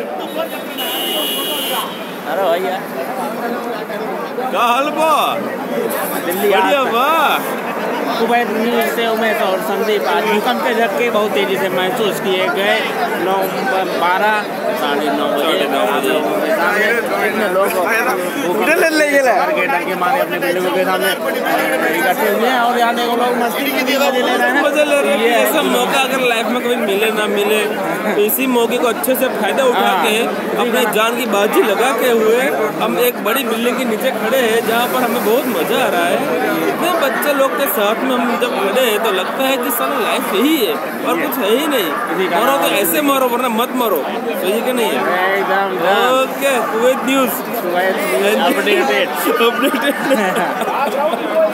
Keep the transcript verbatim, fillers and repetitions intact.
अरे भैया का हाल बा? दिल्ली बढ़िया बा। कुवैत न्यूज़ से उमेश और संदीप। आज भूकंप के झटके बहुत तेजी से महसूस किए गए। नौ बारह साढ़े नौ बजे इतने लोग के मारे अपने बिल्डिंगों के सामने इकट्ठे हुए हैं और यहाँ देखो लोग मस्ती की भी मजे ले रहे हैं। मजे ले रहे हैं। ऐसा मौका अगर लाइफ में कभी मिले ना मिले तो इसी मौके को अच्छे से फायदा उठा के अपने जान की बाजी लगा के हुए हम एक बड़ी बिल्डिंग के नीचे खड़े हैं जहाँ पर हमें बहुत मजा आ रहा है। इतने बच्चे लोग के साथ में हम जब खड़े हैं तो लगता है कि सारा लाइफ यही है और कुछ है ही नहीं। मरो तो ऐसे मरो वरना मत मरो। तो ये क्या नहीं है। Okay Kuwait news updated updated